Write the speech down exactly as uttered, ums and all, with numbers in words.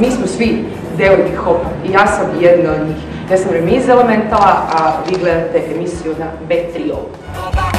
mi smo svi devojke Hopa i ja sam jedna od njih. Ja sam Remiza Elementala, a vi gledate emisiju na B tri O.